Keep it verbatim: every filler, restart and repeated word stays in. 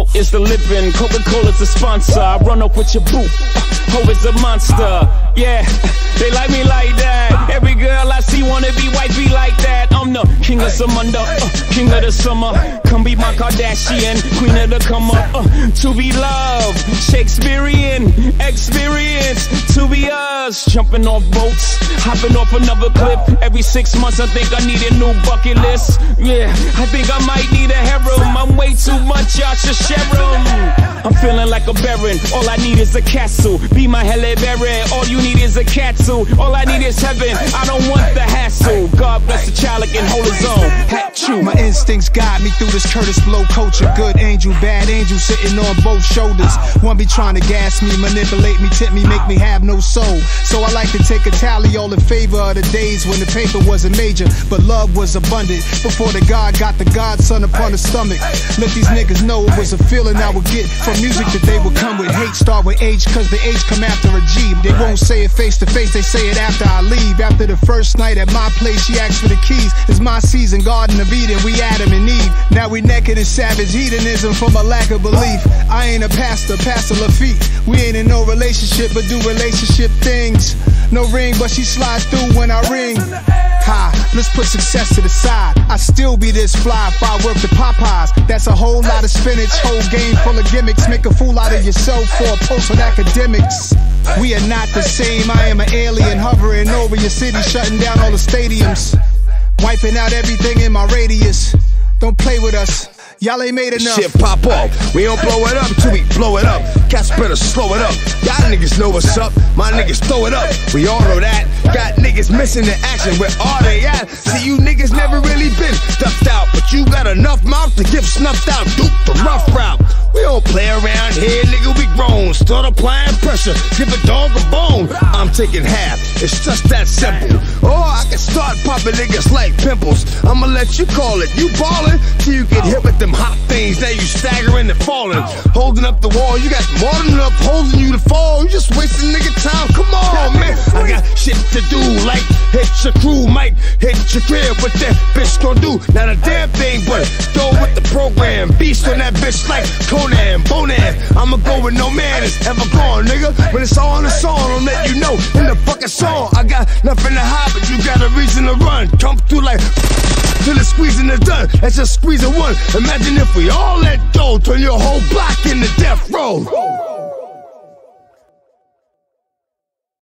Salt is the living, Coca-Cola's the sponsor. I run up with your boot, ho is a monster. Yeah, they like me like that. Every girl I see wanna be wifey like that. I'm the king of Samunda, uh, king of the summer. Come be my Kardashian, queen of the come up. Uh, to be loved, Shakespearean experience. To be us, jumping off boats, hopping off another cliff. Every six months I think I need a new bucket list. Yeah, I think I might need a harem. I'm way too much, y'all should share 'em. I'm feeling like a baron, all I need is a castle. Be my Halle Berry, all you need is a castle. All I need is heaven, I don't want the hassle. God bless the child that can hold his own. Hat you. My instincts guide me through this Curtis Blow culture. Good angel, bad angel sitting on both shoulders. One be trying to gas me, manipulate me, tip me, make me have no soul. So I like to take a tally all in favor of the days when the paper wasn't major, but love was abundant. Before the God got the godson upon the stomach. Let these niggas know it was a feeling I would get from music that they would come with. Hate start with H, cause the H come after a G. They won't say it face to face, they say it after I leave. After the first night at my place, she asked for the keys. It's my season, Garden of Eden, we Adam and Eve. Now we naked in savage hedonism from a lack of belief. I ain't a pastor, Pastor Lafitte. We ain't in no relationship, but do relationship things. No ring, but she slides through when I ring. Ha, let's put success to the side. I still be this fly if I work the Popeyes. That's a whole lot of spinach, whole game full of gimmicks. Make a fool out of yourself for a post on academics. We are not the same, I am an alien hovering over your city, shutting down all the stadiums, wiping out everything in my radius. Don't play with us, y'all ain't made enough. Shit pop off, we don't blow it up till we blow it up. Cats better slow it up, y'all niggas know what's up. My niggas throw it up, we all know that. Got niggas missing the action, where are they at? See, you niggas never really been stuffed out, but you got enough mouth to get snuffed out. Duke the rough route, we don't play around here, nigga, we grown. Start applying pressure, give a dog a bone. I'm taking half, it's just that simple. Or I can start popping niggas like pimples. I'ma let you call it, you ballin' till you get hit with them hot things. Now you staggering and falling, holding up the wall. You got more than enough holding you to fall. You just wasting nigga time, come on, man. I got shit to do, like hit your crew, might hit your crib. What that bitch gon' do? Not a damn thing, but go with the program. Beast on that bitch like Conan, Bonan. I'ma go with no man is ever gone, nigga. When it's all in the song, I'll let you know in the fucking song. I got nothing to hide, but you got a reason to run. Come through like till the squeezing is done. That's just squeezing one. Imagine if we all let go, turn your whole block into death row.